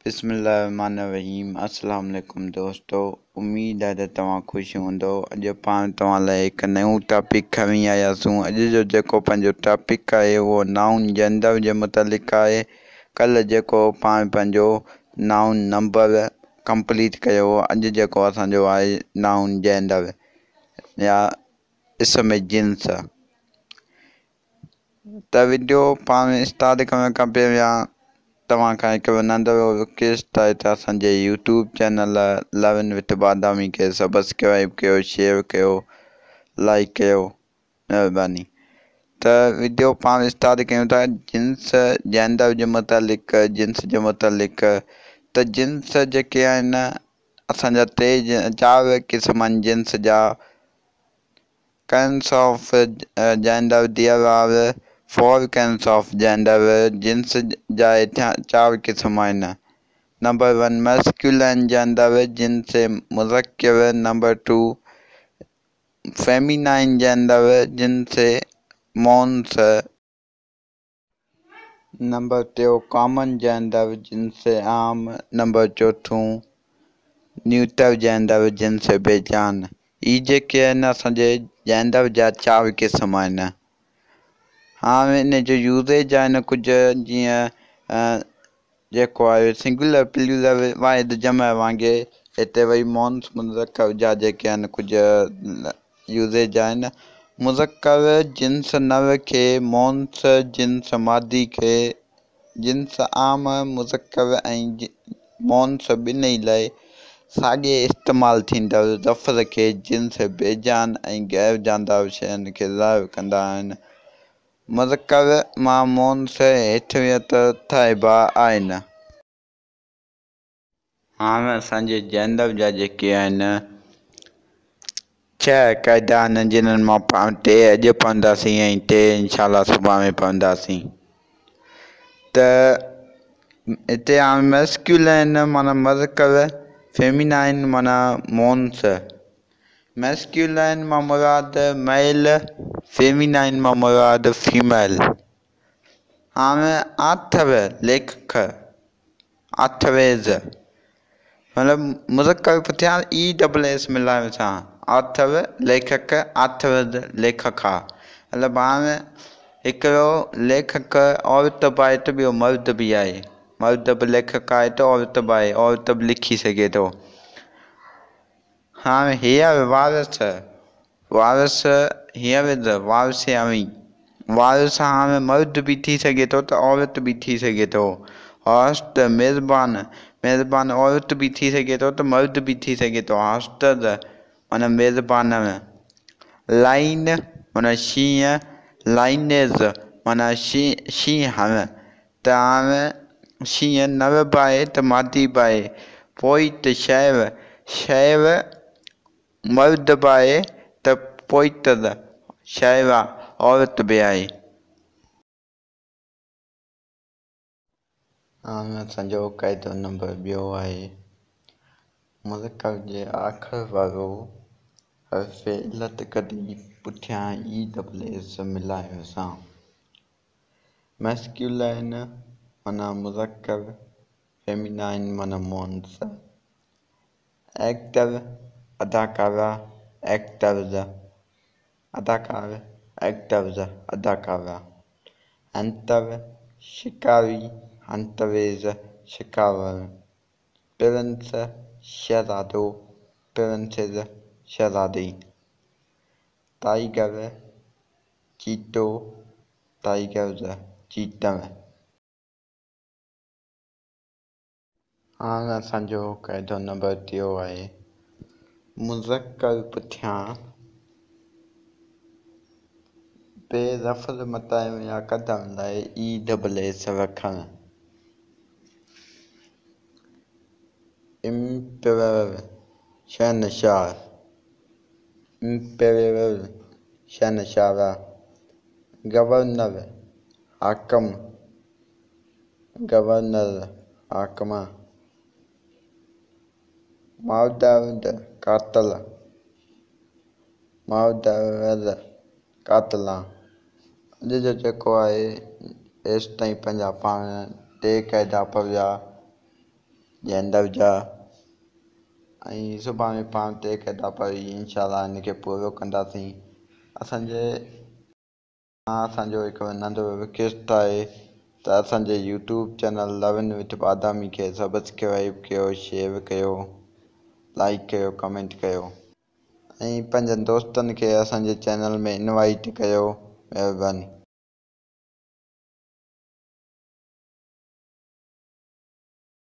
बिस्मिल्लाहिर्रहमानिर्रहीम अस्सलाम वालेकुम दोस्तों। उम्मीद है त तव्हां ख़ुशि हूंदो। अॼु पाण तव्हां लाइ हिकु नयो टॉपिक खणी आयासीं। अॼु जो जेको पंहिंजो टॉपिक आहे उहो नाउन जेंडर जे मुतालिक़ आहे। कल्ह जेको पाण पंहिंजो नाउन नंबर कंप्लीट कयो, अॼु जेको असांजो आहे नाउन जेंडर या इसम जिन्स। त वीडियो पाण स्टार्ट करण खां पहिरियां तव्हां खां हिकु नंढिड़ो रिक्वेस्ट आहे त असांजे YouTube channel learn with Badami खे सब्सक्राइब कयो, शेयर कयो, लाइक कयो, महिरबानी। त वीडियो पाण स्टार्ट कयूं था जिन्स जेंडर जे मुतालिक़। जिन्स जे मुतालिक़ त जिन्स जेके आहिनि असांजा चारि क़िस्म आहिनि जिन्स जा। kinds of gender there are 4 kinds of gender। जिन्स जा चार क़िस्म आहिनि। नंबर 1 masculine gender जिन्स मुज़क्कर। नंबर 2 feminine gender जिन्स मौन्स। नंबर 3 कॉमन जेंडर जिन्स आम। नंबर 4 न्यूट्रल जेंडर जिन्स बेजान। ई जेके आहिनि असांजे जेंडर जा चार क़िस्म आहिनि। हाणे इन जो यूज़ेज आहिनि कुझु जीअं जेको आहे सिंगुलर प्लूरल वाहिद जमع वांगुरु। हिते वरी मौन्स मुज़क्कर जा जेके आहिनि कुझु यूज़ेज आहिनि। मुज़क्कर जिन्स नर खे, मौन्स जिन्स मादी खे, जिन्स आम मुज़क्कर ऐं मौन्स ॿिन्ही लाइ साॻिए इस्तेमालु थींदड़ लफ़्ज़ खे जिन्स बेजान ऐं गैर जानदार शयुनि खे ज़ाहिर कंदा आहिनि। मुज़क्कर मां मौन्स हेठियत ठाहिबा आहिनि। हाणे असांजे जेंडर जा जेके आहिनि 6 क़ाइदा आहिनि जिन्हनि मां पाण 3 अॼु पढ़ंदासीं ऐं 3 इंशाअल्लाह सुभाणे पढ़ंदासीं। त हिते हाणे मैस्कुलाइन माना मुज़क्कर, फेमिनाइन माना मौन्स। मैस्कुलाइन मां मुराद मेल, फेमिनाइन मां मुराद फीमेल। हाणे आथर लेखक, आथरेज मतिलबु मुज़क्कर पुठियां ESS मिलाइण सां आथर लेखक, आथरेज लेखक आहे। मतिलबु हाणे हिकिड़ो लेखक औरत बि आहे त ॿियो मर्द बि आहे। मर्द बि लेखक आहे त औरत बि आहे, औरत बि लिखी सघे थो। हाणे हीअर वारस, वारस हीअर वारसियावी। वारस हाणे मर्द बि थी सघे थो त औरत बि थी सघे थो। होस्ट मेज़बान, मेज़बान औरत बि थी सघे थो त मर्द बि थी सघे थो। होस्टस माना मेज़बान। लाइन माना शींहं, लाइनेज माना शींहं। त हाणे शींहं नर बि आहे त मादी बि आहे। पोइट शाइर, शाइर मर्द बि आहे त पोइटर शाइरा औरत बि आहे। हाणे असांजो क़ाइदो नंबर 2 आहे मुज़क्कर जे आख़िर वारो हर्फ़ इल्लत कढी पुठियां ESS मिलाइण सां। मैस्कुलाइन माना मुज़क्कर, फेमिनाइन माना मौन्स। एक्टर अदाकारा, एक्टर्स अदाकार, एक्टर्स अदाकारा। हंटर शिकारी, हंटरेज शिकारवर। प्रिंस शहज़ादो, प्रिंसेस शहज़ादी। टाइगर चीतो, टाइगर्स चीतर। हाणे असांजो क़ाइदो नंबर 3 आहे मुज़क्कर पुठियां बेलफ़्ज़ मटाइण या कढण लाइ ESS रखणु। इम्पेरर शहनशाह, इम्पेरर शहनशाह। गवर्नर हाकम, गवर्नर हाकमा। मर्डर्ड कातल, मर्डरर कातला। अॼु जो जेको आहे हेसि ताईं पंहिंजा पाण 3 क़ाइदा पढ़िया। जंहिं जा ऐं सुभाणे पाण टे किताब इंशाल्लाह हिनखे पूरो कंदासीं। असांजो हिकु नंढो रिक्वेस्ट आहे त असांजे YouTube channel learn with Badami खे सब्सक्राइब कयो, शेयर कयो, लाइक कयो, कमेंट कयो ऐं पंहिंजनि दोस्तनि खे असांजे चैनल में इनवाइट कयो। महिरबानी।